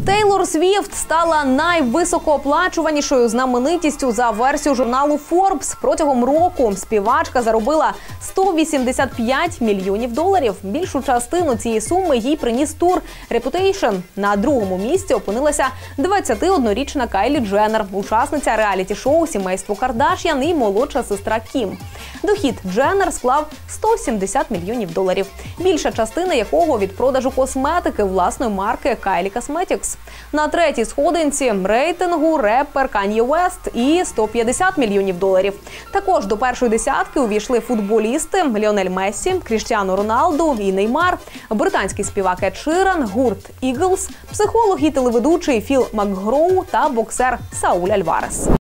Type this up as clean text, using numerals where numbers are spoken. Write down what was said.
Тейлор Свіфт стала найвисокооплачуванішою знаменитістю за версією журналу Forbes. Протягом року співачка заробила $185 мільйонів. Більшу частину цієї суми їй приніс тур Reputation. На другому місці опинилася 21-річна Кайлі Дженнер, учасниця реаліті-шоу «Сімейство Кардаш'ян» і молодша сестра Кім. Дохід Дженнер склав $170 мільйонів, більша частина якого від продажу косметики власної марки Kylie Cosmetics. На третій сходинці рейтингу репер Кан'є Уест і $150 мільйонів. Також до першої десятки увійшли футболісти Ліонель Мессі, Кріштіану Роналду і Неймар, британський співак Ед Ширан, гурт Eagles, психолог і телеведучий Філ Макгроу та боксер Сауль Альварес.